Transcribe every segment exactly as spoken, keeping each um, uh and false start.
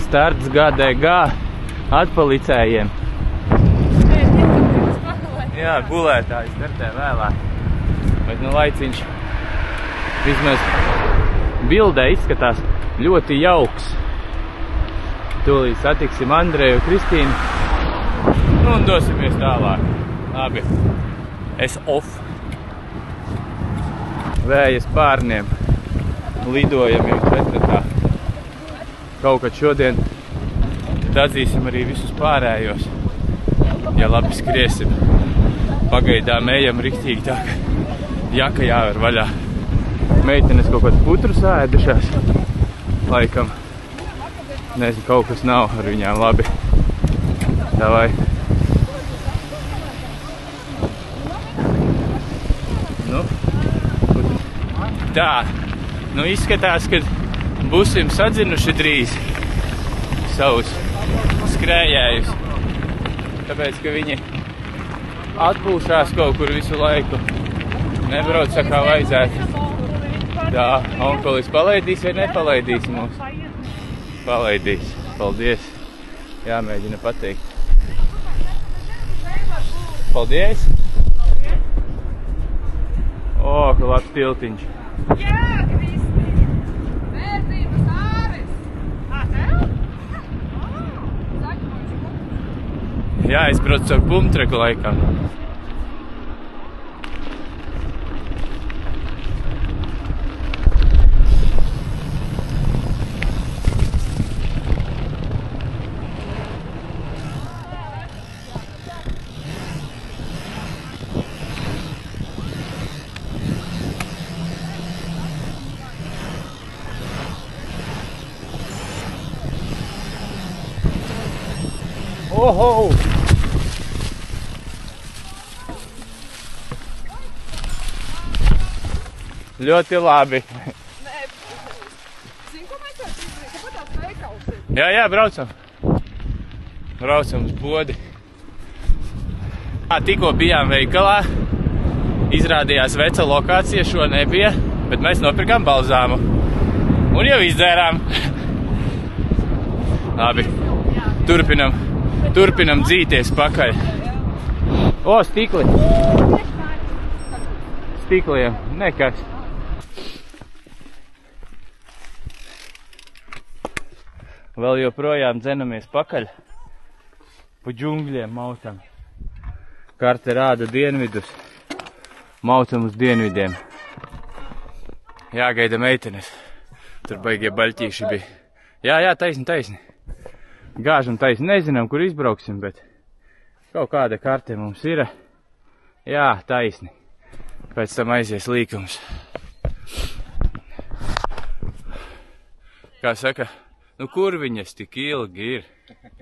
starts G D G atpalicējiem. Jā, gulētāji startē vēlāk. Bet nu laiciņš vismaz bildē izskatās ļoti jauks. Tūlīt satiksim Andreju, Kristīnu. Nu un dosimies tālāk. Labi. Es off. Vējas pārniem. Lidojam jau četratā. Kaut kad šodien tad atzīsim arī visus pārējos. Ja labi skriesim. Pagaidām ejam riktīgi tā, ka jaka jāver vaļā. Meitenes kaut kāds putrus ēdušās. Laikam. Nezinu, kaut kas nav ar viņām labi. Davai. Nu. Tā. Nu izskatās, ka būsim sadzinuši drīz savus skrējējus. Tāpēc, ka viņi atpūšās kaut kur visu laiku. Nebrauc kā vajadzētu. Tā, onkulis palaidīs vai nepalaidīs mūs? Palaidīs. Paldies. Jāmēģina pateikt. Paldies. O, ka labs tiltiņš. Jā, Kristi. Vērtības āris. Ā, tev? Jā, es braucu ar bumtreku laikam. Oho! Ļoti labi. Nē, zini, ko mēs jau izdarījām? Kāpēc tās veikals ir? Jā, jā, braucam. Braucam uz Bodi. Tikko bijām veikalā. Izrādījās veca lokācija, šo nebija, bet mēs nopirkām balzāmu. Un jau izdzērām. Labi. Turpinam. Turpinam dzīties pakaļ. O, stikli. Stikliem. Nekas. Vēl joprojām dzenamies pakaļ. Pa džungļiem mautam. Karte rāda dienvidus. Mautam uz dienvidiem. Jāgaida meitenes. Tur baigie baļķīši bija. Jā, jā, taisni, taisni. Gāžam taisni. Nezinām, kur izbrauksim, bet kaut kāda karte mums ir. Jā, taisni. Pēc tam aizies līkums. Kā saka, nu kur viņas tik ilgi ir?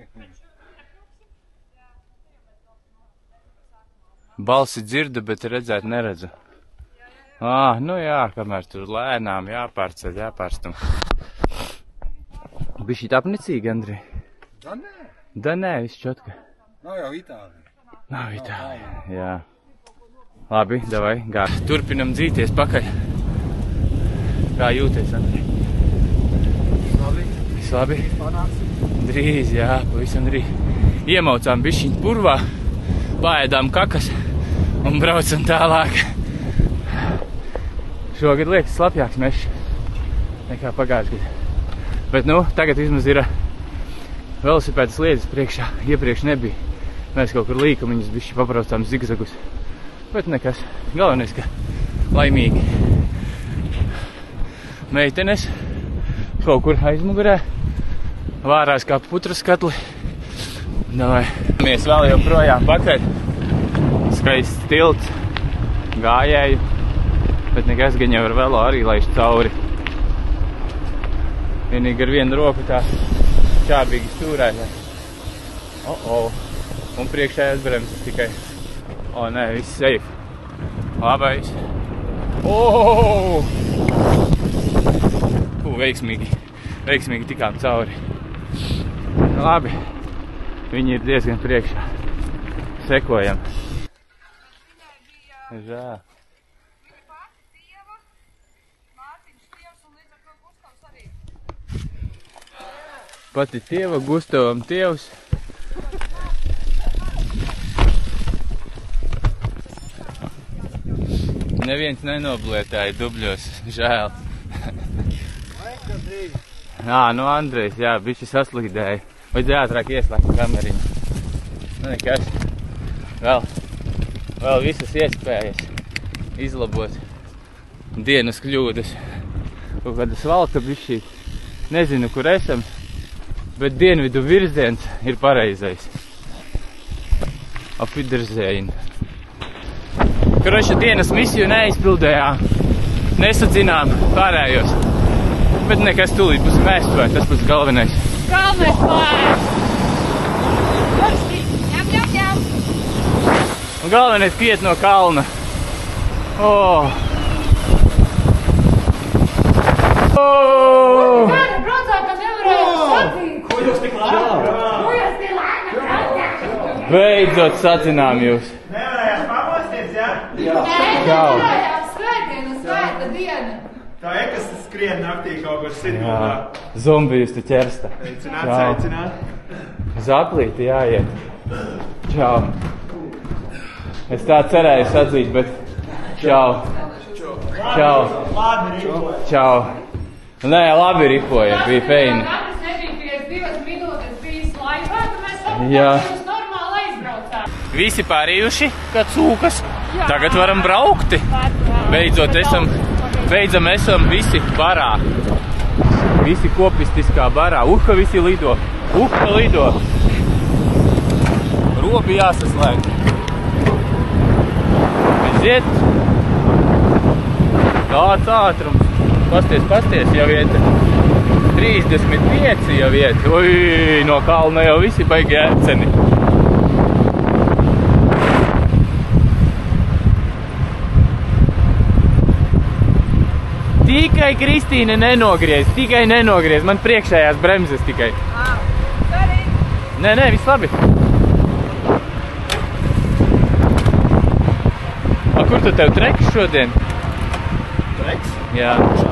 Balsi dzirdu, bet redzēt neredzu. Ā, nu jā, kamēr tur lēnām jāpārceļ, jāpārstum. Bišķīt apnicīgi, Andri? Da nē. Da nē, viss čotka. Nav jau Itālija. Nav Itālija, jā. Labi, davai, gāž. Turpinam dzīties pakaļ. Kā jūties, Andri? Viss labi. Viss labi? Panāksim. Drīz, jā, pavisam drīz. Iemaucām bišķiņu purvā, paēdām kakas un braucam tālāk. Šogad liekas slapjāks mešs nekā pagājušajā gadā. Bet nu, tagad vismaz ir velosipēdas lietas priekšā. Iepriekš nebija. Mēs kaut kur līkumiņus bišķi pabraucām zigzagus. Bet nekas. Galvenais, ka laimīgi. Meitenes kaut kur aizmugurē. Vārās kā putras skatli. Davai. Mēs vēl joprojām pakaļ. Skaists tilts. Gājēju. Bet nekas gan jau ar velo arī laiž cauri. Vienīgi ar vienu roku tā čābīgi stūrēt. O, o. Un priekšējās bremzes tikai. O, nē, viss safe. Labais. O! Pū, veiksmīgi. Veiksmīgi tikām cauri. Labi. Viņi ir diezgan priekšā. Sekojam. Žēl. pati tieva, Gustavam tievs. Neviens nenoblietēja dubļos, žēl. Jā, nu Andrejs, jā, bišķi saslīdēja. Vajadzēja ātrāk ieslēgt kameriņu. Nu nekas. Vēl, vēl visas iespējas izlabot dienas kļūdas. Kaut kāda svalka bišķī. Nezinu, kur esam, bet dienvidu virziens ir pareizais. Auf Wiedersehen. Kroša dienas misiju neizpildējām, nesadzinām pārējos, bet nekas tūlīt būs mēstuvē, tas būs galvenais. Galvenais pārējais! Ņem, ņem, ņem! Un galvenais piet no kalna. Oh! Oh! Kāda braucā, ka nevarēja sacīt? Ko jūs tik lēni? Ko jūs tik lēni braucāt? Beidzot sadzinām jūs. Nevarējāt pamosties, jā? Nē, nevarējām svētdiena, svēta diena. Tā ir, kas skrien naktī kaut kur sirguldā. Zombijus tu ķersta. Aicināt, aicināt. Zaplīti jāiet. Čau. Es tā cerēju sadzīt, bet čau. Čau. Labi ripoja. Čau. Nē, labi ripoja, bija feini. Katrs nebija pies divas minūtes bijis laivā, tad mēs sapratām, Jā. ka jūs normāli aizbraucām. Visi pārījuši, kā cūkas. Tagad varam braukti. Beidzot esam, beidzam esam visi barā. Visi kopistiskā barā. Uha visi lido. Uha lido. Robi jāsaslēg. Aiziet. Tāds ātrums. Pasties, pasties, jau iet trīsdesmit pieci jau iet. Ui, no kalna jau visi baigi ērceni. Tikai Kristīne nenogriez, tikai nenogriez. Man priekšējās bremzes tikai. Sorry. Nē, nē, viss labi. A, kur tu tev treks šodien? Treks? Jā.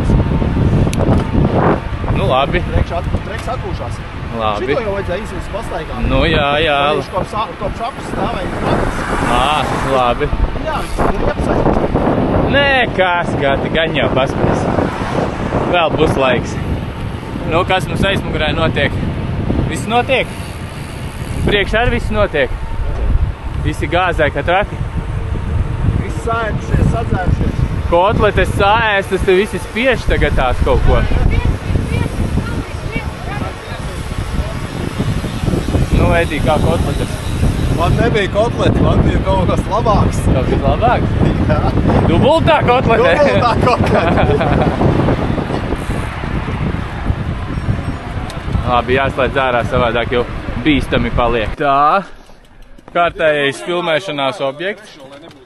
Nu, labi. Treks atpūšās. Labi. Šito jau vajadzēja īsums pastaigāt. Nu, jā, jā. Viņš kopš apus stāvēja pratis. Ā, labi. Jā, viņš ir iepasaistīt. Nē, kas, gati, gan jau paspēc. Vēl būs laiks. Nu, kas mums aizmugurē notiek? Viss notiek? Priekš arī viss notiek? Visi gāzē, kā traki? Visi sāēdušies, sadzērušies. Kotletes sāēstas, te visi spiež tagad tās kaut ko. Nu, Edī, kā kotletes? Man nebija kotleti, man bija kaut kas labāks. Kaut kas labāks? Jā. Dubultā kotlete? Dubultā kotlete. Labi, jāslēdz ārā, savādāk jau bīstami paliek. Tā, kārtējais filmēšanās objekts.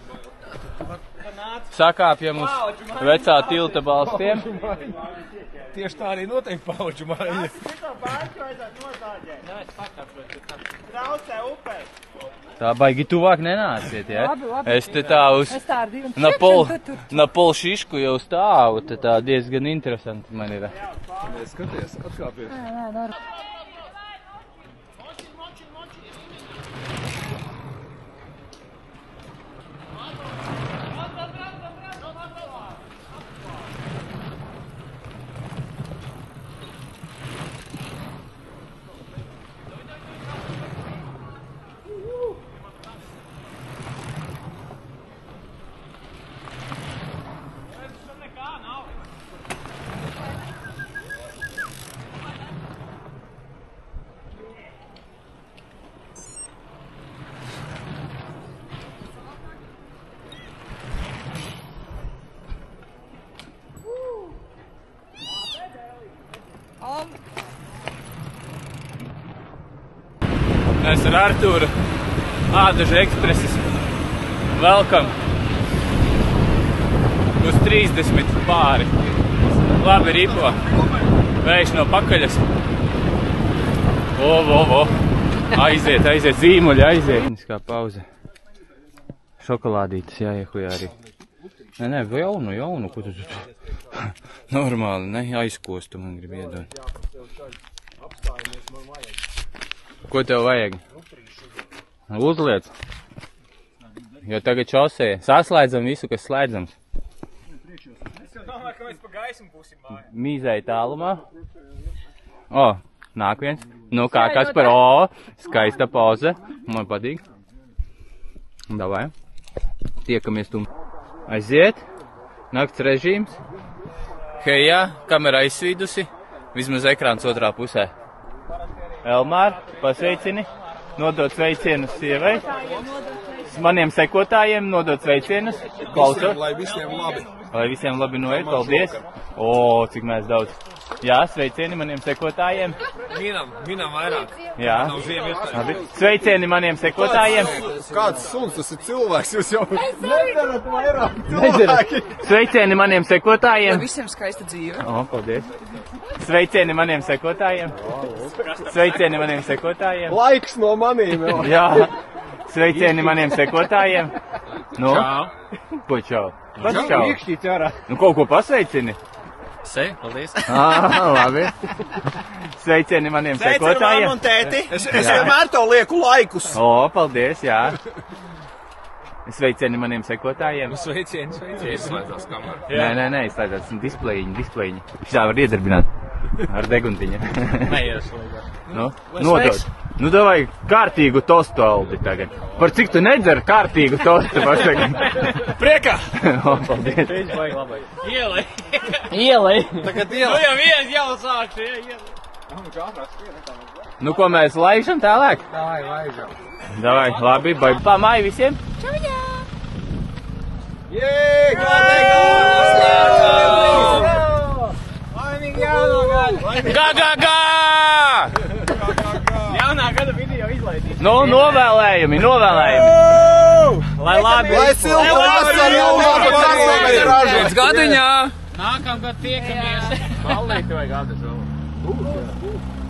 Sakāpjam uz vecā tilta balstiem. Tieši tā arī noteikti pauģu maiņa. Šito bārķu vajadzētu nozāģēt. Traucē upē. Tā baigi tuvāk nenāciet, ja? Labi, labi. Es te tā uz Es tā ar diviem na pol, priekšiem, tu tur. na pol šišku jau stāvu, te tā diezgan interesanti man ir. Skaties, atkāpies. Nē, nē, nē. Mēs ar Artūru Ādažu ekspresis velkam uz trīsdesmit pāri. Labi ripo. Vējš no pakaļas. O, o, o. Aiziet, aiziet, zīmuļi, aiziet. Kā pauze. Šokolādītes jāiehujā arī. Nē, nē, jaunu, jaunu, ko tu tu? Normāli, ne, aizkostu man grib iedot. Apstājamies, man vajag. Ko tev vajag? Uzliec. Jo tagad šosē. Saslēdzam visu, kas slēdzams. Es jau domāju, ka mēs pa gaismu būsim mājā. Mīzai tālumā. O, nāk viens. Nu kā, kas par o? Skaista poze. Man patīk. Davai. Tiekamies tu. Aiziet. Nakts režīms. Hejā, kamera aizsvīdusi. Vismaz ekrāns otrā pusē. Elmār, pasveicini. Nodot sveicienus sievai. Maniem sekotājiem nodot sveicienus. Klausot. Lai visiem labi. Lai visiem labi noiet, paldies. O, cik mēs daudz. Jā, sveicieni maniem sekotājiem. Minam, minam vairāk. Jā. Nav ziem iespējas. Labi. Sveicieni maniem sekotājiem. Kāds suns, tas ir cilvēks, jūs jau nedarat vairāk cilvēki. Sveicieni maniem sekotājiem. Visiem skaista dzīve. O, paldies. Sveicieni maniem sekotājiem. Sveicieni maniem sekotājiem. Laiks no manīm jau. Jā. Sveicieni maniem sekotājiem. Nu? Čau. Ko čau? Pats čau. Iekšķīt ārā. Nu, kaut ko pasveicini. Sei, paldies. Ā, labi. Sveicieni maniem Sveicu, sekotājiem. mamma un tēti. Es, es vienmēr tev lieku laikus. O, paldies, jā. Sveicieni maniem sekotājiem. Sveicieni, sveicieni. Ieslēdzās kamerā. Nē, nē, nē, izslēdzās displejiņi, displejiņi. Šitā var iedarbināt ar deguntiņu. Neieslēdzās. Nu, nodod. Nu, davai kārtīgu tostu aldi tagad. Par cik tu nedzer kārtīgu tostu pasaka? Priekā! O, paldies. Viņš vajag labai. Ielai. Ielai. Tagad Nu iela. jau viens jau sākšu, ja, ielai. Nu, ko mēs laižam tālāk? Davai, laižam. Davai, labi, bai. Pamāj visiem. Jē, Gā, gā, gā! Jaunā gada video izlaidīs. Nu, novēlējumi, novēlējumi. Lai labi. Lai silta vasara un labi vasara ražot. Gadiņā! Nākamgad tiekamies. Mallīti vai gadas vēl?